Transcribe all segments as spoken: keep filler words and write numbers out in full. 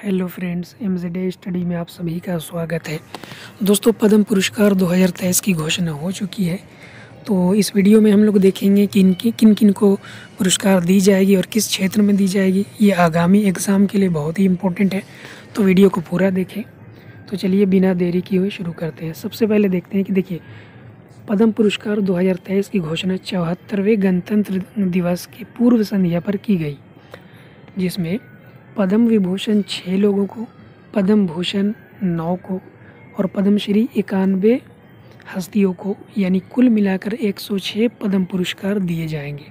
Hello friends, एमजेडे study में आप सभी का स्वागत है। दोस्तों, पद्म पुरस्कार दो हज़ार तेईस की घोषणा हो चुकी है। तो इस वीडियो में हम लोग देखेंगे कि इनकी किन किन को पुरस्कार दी जाएगी और किस क्षेत्र में दी जाएगी। ये आगामी एग्ज़ाम के लिए बहुत ही इम्पोर्टेंट है, तो वीडियो को पूरा देखें। तो चलिए बिना देरी किए हुए शुरू करते हैं। सबसे पहले देखते हैं कि देखिए, पद्म पुरस्कार दो हज़ार तेईस की घोषणा चौहत्तरवें गणतंत्र दिवस की पूर्व संध्या पर की गई, जिसमें पद्म विभूषण छः लोगों को, पद्म भूषण नौ को और पद्मश्री इक्यानवे हस्तियों को, यानी कुल मिलाकर एक सौ छः पद्म पुरस्कार दिए जाएंगे।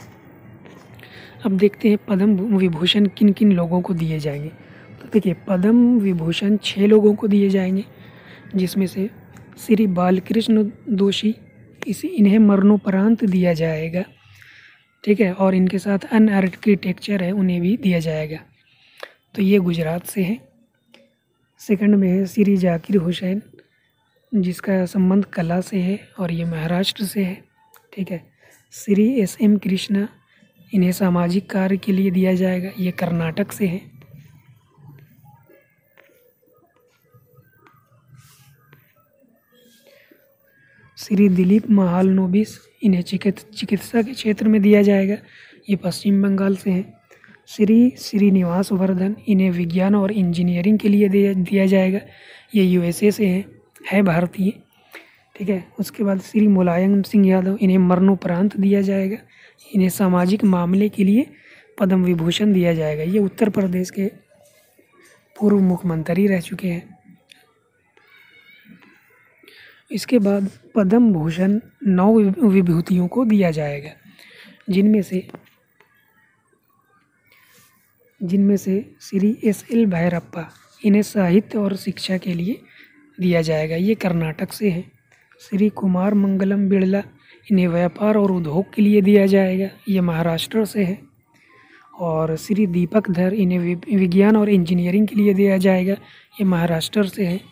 अब देखते हैं पद्म विभूषण किन किन लोगों को दिए जाएंगे। तो देखिए, पद्म विभूषण छः लोगों को दिए जाएंगे, जिसमें से श्री बालकृष्ण दोषी, इस इन्हें मरणोपरांत दिया जाएगा, ठीक है। और इनके साथ अन्य आर्किटेक्चर है, उन्हें भी दिया जाएगा। तो ये गुजरात से है। सेकंड में है श्री जाकिर हुसैन, जिसका संबंध कला से है और ये महाराष्ट्र से है, ठीक है। श्री एस एम कृष्णा, इन्हें सामाजिक कार्य के लिए दिया जाएगा, ये कर्नाटक से है। श्री दिलीप महालनोबिस, इन्हें चिकित्सा के क्षेत्र में दिया जाएगा, ये पश्चिम बंगाल से हैं। श्री श्रीनिवास वर्धन, इन्हें विज्ञान और इंजीनियरिंग के लिए दिया दिया जाएगा, ये यूएसए से हैं, है भारतीय, ठीक है। उसके बाद श्री मुलायम सिंह यादव, इन्हें मरणोपरांत दिया जाएगा, इन्हें सामाजिक मामले के लिए पद्म विभूषण दिया जाएगा, ये उत्तर प्रदेश के पूर्व मुख्यमंत्री रह चुके हैं। इसके बाद पद्म भूषण नौ विभूतियों को दिया जाएगा, जिनमें से जिनमें से श्री एस एल भैरप्पा, इन्हें साहित्य और शिक्षा के लिए दिया जाएगा, ये कर्नाटक से हैं। श्री कुमार मंगलम बिड़ला, इन्हें व्यापार और उद्योग के लिए दिया जाएगा, ये महाराष्ट्र से है। और श्री दीपक धर, इन्हें विज्ञान और इंजीनियरिंग के लिए दिया जाएगा, ये महाराष्ट्र से है।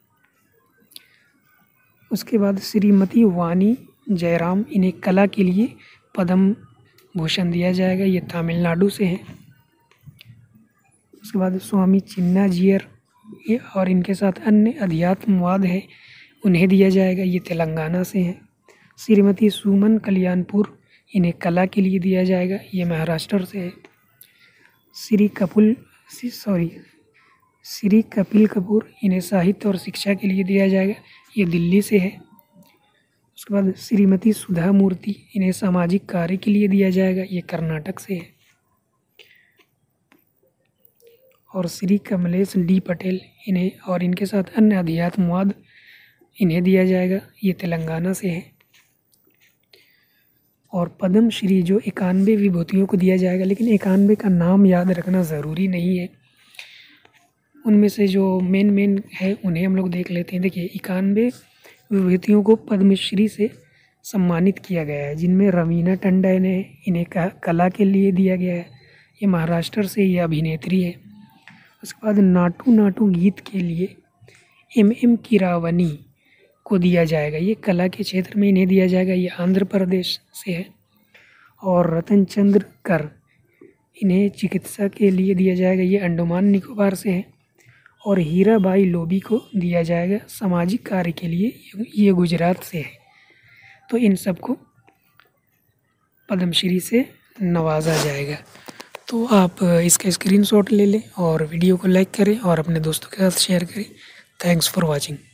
उसके बाद श्रीमती वाणी जयराम, इन्हें कला के लिए पद्म भूषण दिया जाएगा, ये तमिलनाडु से हैं। उसके बाद स्वामी चिन्नाजियर, ये और इनके साथ अन्य अध्यात्मवाद है, उन्हें दिया जाएगा, ये तेलंगाना से हैं। श्रीमती सुमन कल्याणपुर, इन्हें कला के लिए दिया जाएगा, ये महाराष्ट्र से है। श्री कपूल सॉरी श्री कपिल कपूर, इन्हें साहित्य और शिक्षा के लिए दिया जाएगा, ये दिल्ली से है। उसके बाद श्रीमती सुधा मूर्ति, इन्हें सामाजिक कार्य के लिए दिया जाएगा, ये कर्नाटक से है। और श्री कमलेश डी पटेल, इन्हें और इनके साथ अन्य अध्यात्मवाद, इन्हें दिया जाएगा, ये तेलंगाना से है। और पद्म श्री जो इक्यानवे विभूतियों को दिया जाएगा, लेकिन इक्यानवे का नाम याद रखना ज़रूरी नहीं है, उनमें से जो मेन मेन है उन्हें हम लोग देख लेते हैं। देखिए, इक्यानवे विभूतियों को पद्मश्री से सम्मानित किया गया है, जिनमें रवीना टंडन है, इन्हें कला के लिए दिया गया है, ये महाराष्ट्र से, ये अभिनेत्री है। उसके बाद नाटू नाटू गीत के लिए एम एम कीरावनी को दिया जाएगा, ये कला के क्षेत्र में इन्हें दिया जाएगा, ये आंध्र प्रदेश से है। और रतन चंद्र कर, इन्हें चिकित्सा के लिए दिया जाएगा, ये अंडमान निकोबार से है। और हीराबाई लोबी को दिया जाएगा सामाजिक कार्य के लिए, ये गुजरात से है। तो इन सबको पद्मश्री से नवाजा जाएगा। तो आप इसका स्क्रीनशॉट ले लें और वीडियो को लाइक करें और अपने दोस्तों के साथ शेयर करें। Thanks for watching.